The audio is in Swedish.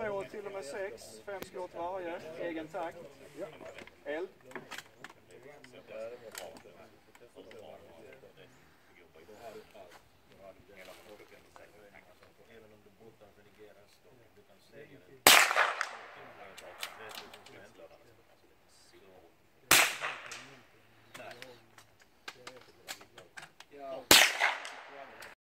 2 till och med 6, 5 skott varje, egen takt. Eld.